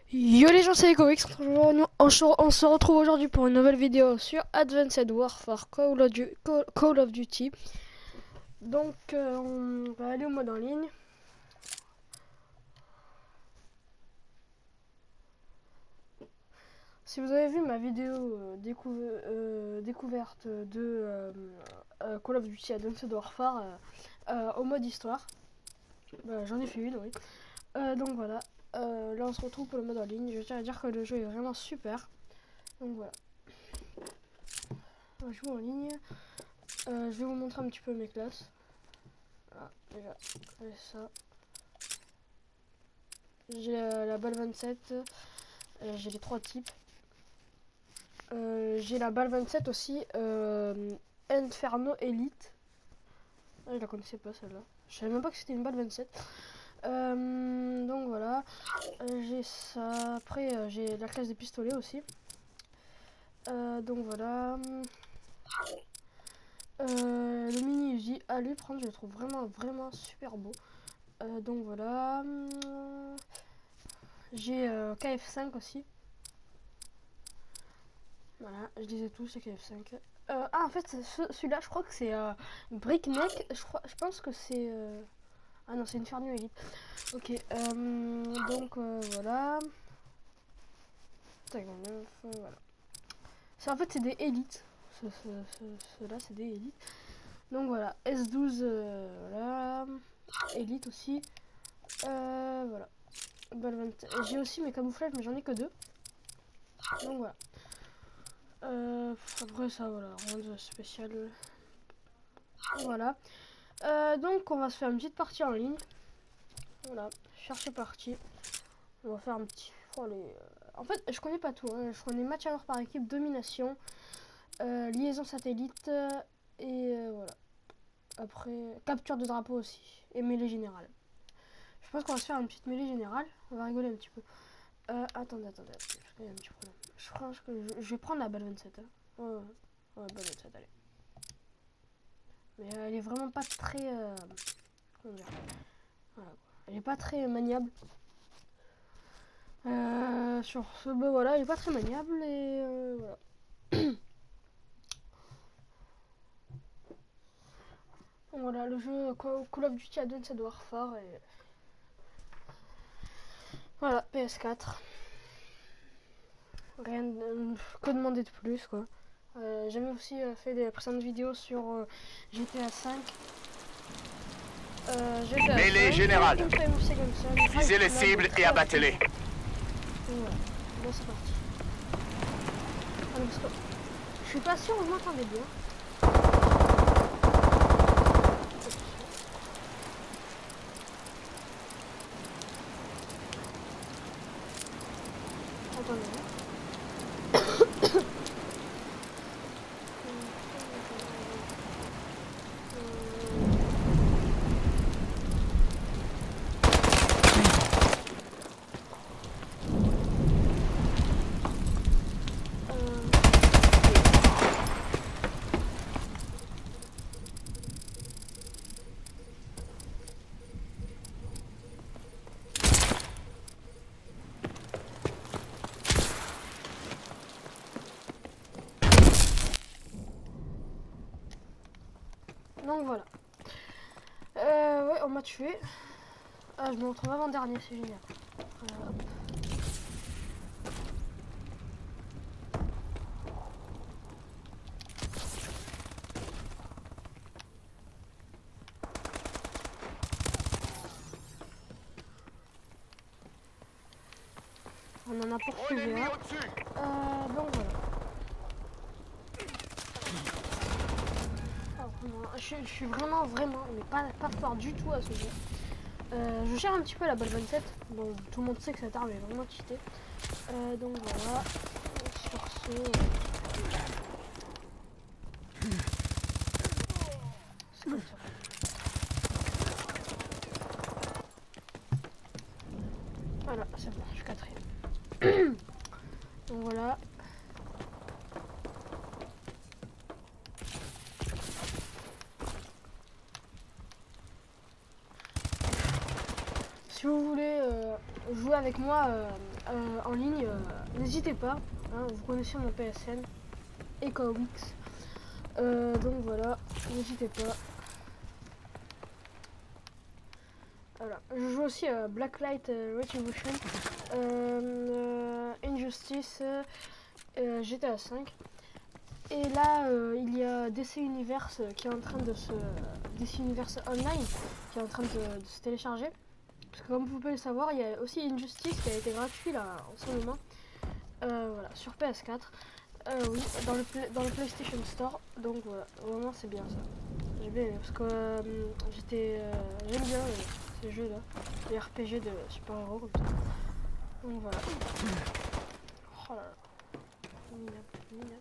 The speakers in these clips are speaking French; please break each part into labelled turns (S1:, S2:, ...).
S1: Yo les gens, c'est les comics. On se retrouve aujourd'hui pour une nouvelle vidéo sur Advanced Warfare Call of Duty. Donc, on va aller au mode en ligne. Si vous avez vu ma vidéo découverte de Call of Duty Advanced Warfare au mode histoire, bah, j'en ai fait une, oui. Donc voilà, là on se retrouve pour le mode en ligne. Je tiens à dire que le jeu est vraiment super. Donc voilà, on joue en ligne. Je vais vous montrer un petit peu mes classes. Voilà, déjà, j'ai ça. J'ai la balle 27, j'ai les trois types. J'ai la balle 27 aussi, Inferno Elite. Ah, je la connaissais pas celle-là. Je savais même pas que c'était une balle 27. Donc voilà, j'ai ça. Après, j'ai la classe des pistolets aussi. Donc voilà. Le mini Uzi à lui prendre, je le trouve vraiment super beau. Donc voilà. J'ai KF5 aussi. Voilà, je disais tout, c'est KF5. En fait, celui-là, je crois que c'est Brickneck. Je pense que c'est. Ah non, c'est Inferno Elite. Ok, donc voilà. Tac, voilà. En fait, c'est des élites. Ceux-là, c'est des élites. Donc voilà, S12, voilà. Élite aussi. Voilà. J'ai aussi mes camouflages, mais j'en ai que deux. Donc voilà. Après ça, voilà, rien de spécial. Voilà. Donc on va se faire une petite partie en ligne. Voilà, chercher partie. On va faire un petit. Oh, en fait, je connais pas tout. Hein. Je connais match alors par équipe, domination, liaison satellite et voilà. Après, capture de drapeau aussi et mêlée générale. Je pense qu'on va se faire une petite mêlée générale. On va rigoler un petit peu. Attendez, parce qu'il y a un petit problème. Je pense que je vais prendre la balle 27. Hein. Ouais, balle 27, allez. Mais elle est vraiment pas très. Comment dire, voilà. Elle est pas très maniable. Sur ce, ben voilà, elle est pas très maniable et voilà. Voilà, le jeu Call of Duty Advanced Warfare et voilà, PS4. Rien que demander de plus quoi. J'avais aussi fait des précédentes vidéos sur GTA 5.
S2: Mêlée générale. Visez les
S1: Là,
S2: cibles et abattez-les.
S1: voilà, là c'est parti. Alors, parce que je suis pas sûr, vous m'entendez bien. Attendez. Donc voilà. Ouais, on m'a tué. Ah, je me retrouve avant-dernier, c'est génial. Hop. On en a poursuivi un. Donc voilà. Je suis vraiment, mais pas fort du tout à ce jeu. Je gère un petit peu la balle 27. Bon, tout le monde sait que cette arme est vraiment cheatée. Donc voilà. Sur ce. C'est comme ça. Voilà, c'est bon, je suis quatrième. Donc voilà. Si vous voulez jouer avec moi en ligne, n'hésitez pas. Hein, vous connaissez mon PSN, EcoWix. Donc voilà, n'hésitez pas. Voilà. Je joue aussi à Blacklight Retribution, Injustice, GTA 5. Et là, il y a DC Universe qui est en train de se... DC Universe Online qui est en train de se télécharger. Parce que comme vous pouvez le savoir, il y a aussi Injustice qui a été gratuit là en ce moment. Voilà, sur PS4. Oui, dans le PlayStation Store. Donc voilà, vraiment c'est bien ça. J'ai bien aimé parce que j'aime bien ces jeux là, les RPG de super-héros comme ça. Donc voilà. Oh là là. Minable, minable.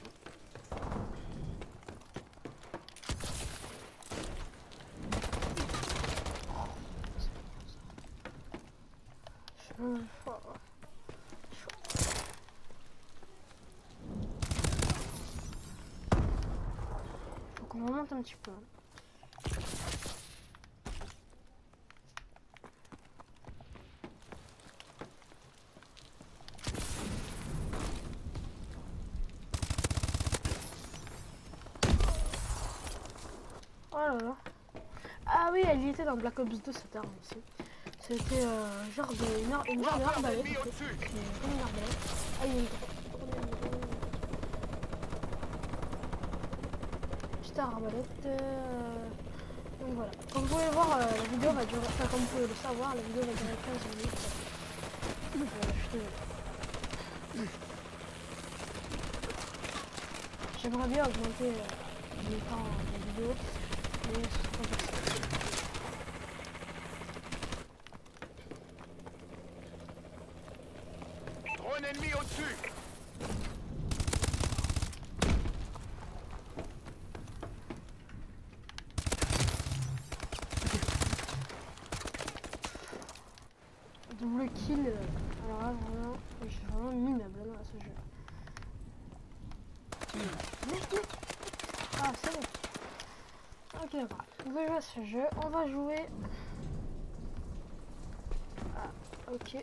S1: Faut qu'on remonte un petit peu. Oh là là. Ah oui, elle y était dans Black Ops 2 cette arme aussi. C'était genre une genre d'arbalète. Une arbalète. Ah, il y a une petite arbalète. Donc voilà. Comme vous pouvez le voir, la vidéo va durer. Enfin, comme vous pouvez le savoir, la vidéo va durer 15 minutes. J'aimerais bien augmenter le temps de vidéo, mais ce sera pas possible.
S2: Drone ennemi au-dessus.
S1: Double kill, alors là vraiment, je suis vraiment minable là, à ce jeu. Ah c'est bon. Ok d'accord, on va jouer à ce jeu, on va jouer... Ah ok.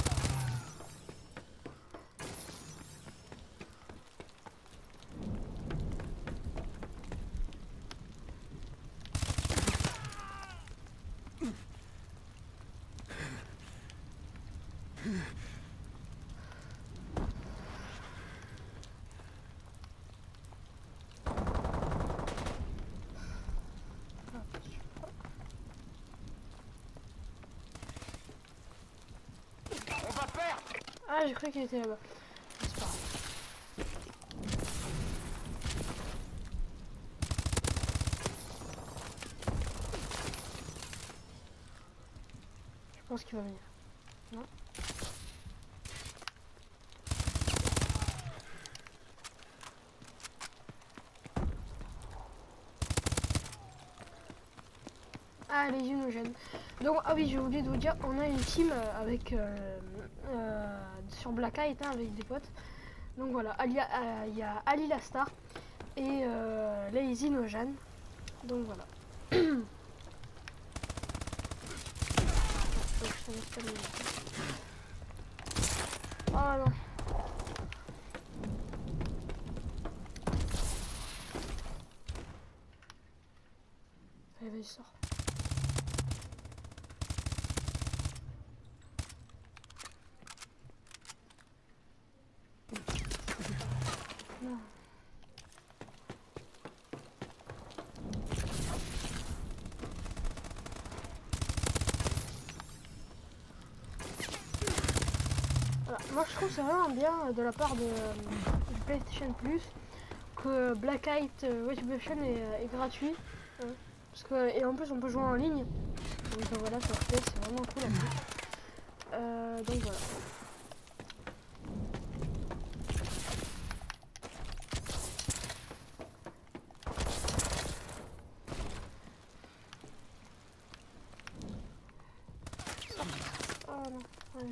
S1: Ah j'ai cru qu'il était là-bas. C'est pas grave. Je pense qu'il va venir. Non? Ah les inogènes. Donc ah oui j'ai oublié de vous dire, on a une team avec sur Blacklight hein, avec des potes. Donc voilà, il y a Ali la Star et les inogènes. Donc voilà. Oh non. Allez vas-y sors. Non. Voilà. Moi je trouve c'est vraiment bien de la part du PlayStation Plus que Blacklight Retribution est gratuit. Hein, parce que, et en plus on peut jouer en ligne. Donc voilà, ça fait, c'est vraiment cool en plus. Donc voilà. Oh non, ouais,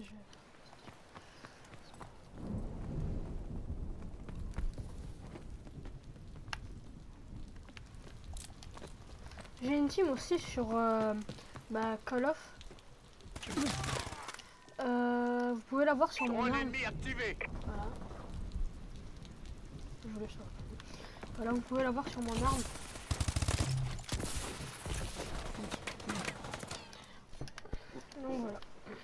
S1: j'ai une team aussi sur Call of. pouvez la voir sur mon
S2: Drone
S1: arme.
S2: ennemi activé.
S1: Voilà. Je voulais ça. Voilà, vous pouvez la voir sur mon arme. Donc voilà.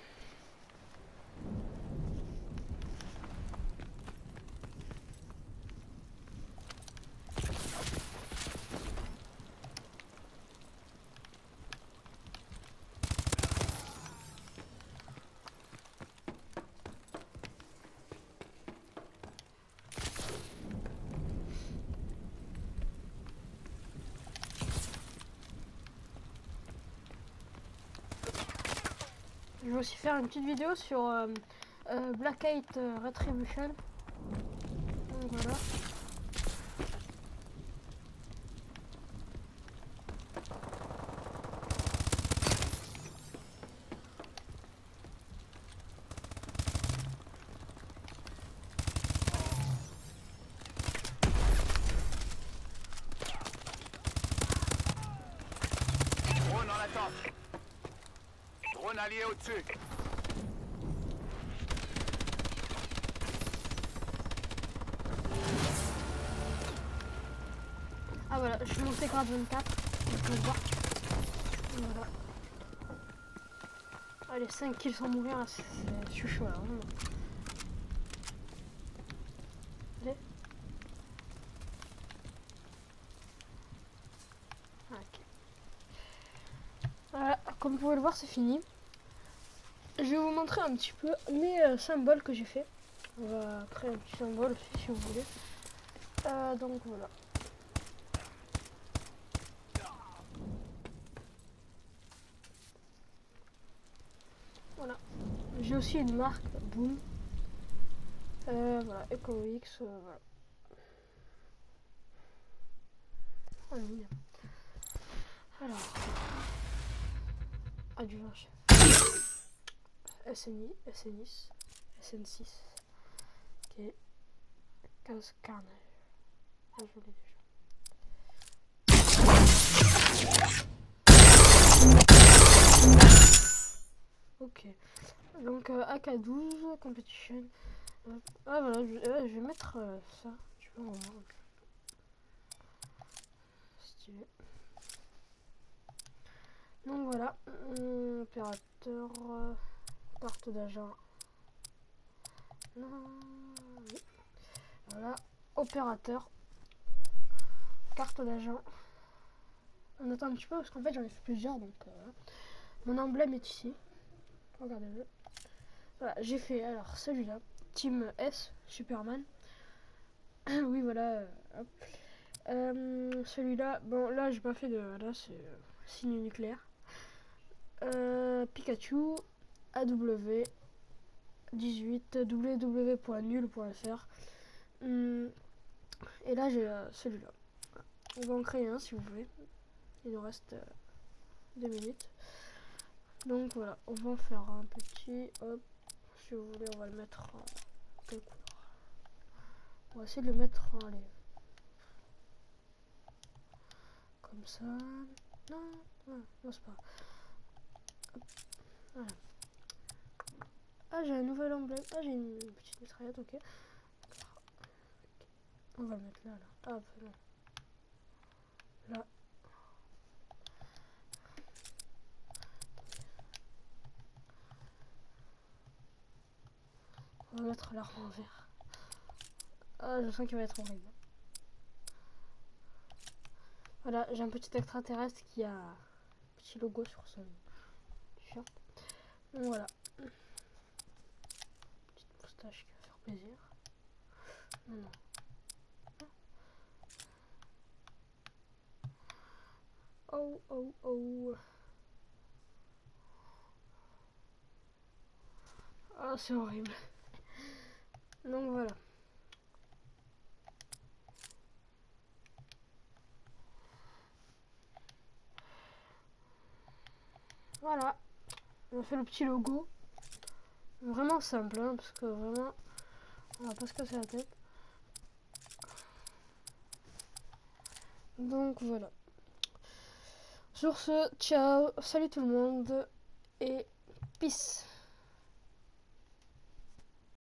S1: Je vais aussi faire une petite vidéo sur Blackgate Retribution. Donc voilà.
S2: Drone en attente. Drone allié au-dessus.
S1: Ah voilà, je suis monté grade 24. Vous pouvez le voir. Voilà. Allez, 5 kills sans mourir, là, je suis chaud là. Vraiment. Allez. Ok. Voilà, comme vous pouvez le voir, c'est fini. Je vais vous montrer un petit peu mes symboles que j'ai fait. On va créer un petit symbole aussi si vous voulez. Donc voilà. Voilà. J'ai aussi une marque, boom. Voilà, EcoX, voilà. Oh, bien. Alors. Adjuvant chef. SNI, SN6, SN6. Ok. 15 carnage. Ah, je l'ai déjà. Ok. Donc AK12, competition. Ah voilà, je vais mettre ça. Tu peux en voir. Stylé. Donc voilà, opérateur, carte d'agent. Non, oui. Voilà, opérateur, carte d'agent. On attend un petit peu parce qu'en fait j'en ai fait plusieurs, donc voilà. Mon emblème est ici. Regardez-le. Voilà, j'ai fait alors celui-là, Team S, Superman. Oui, voilà. Hop. Celui-là, bon là j'ai pas fait de. Là c'est signe nucléaire. Pikachu, AW 18 www.nul.fr. Et là j'ai celui-là. On va en créer un si vous voulez. Il nous reste 2 minutes. Donc voilà, on va en faire un petit. Hop, si vous voulez, on va le mettre en quelle couleur? On va essayer de le mettre en allez. Comme ça. Non, non, non c'est pas. Hop, voilà. Ah, j'ai un nouvel emblème. Ah, j'ai une petite mitraillette, ok. On va le mettre là, là. Hop, non. Là. On va mettre l'arme en vert. Ah, je sens qu'il va être horrible. Voilà, j'ai un petit extraterrestre qui a un petit logo sur son t-shirt. Donc voilà. Petite moustache qui va faire plaisir. Non, non. Oh, oh, oh. Ah, c'est horrible. Donc voilà. Voilà. On a fait le petit logo. Vraiment simple, hein, parce que vraiment, on va pas se casser la tête. Donc voilà. Sur ce, ciao, salut tout le monde et peace.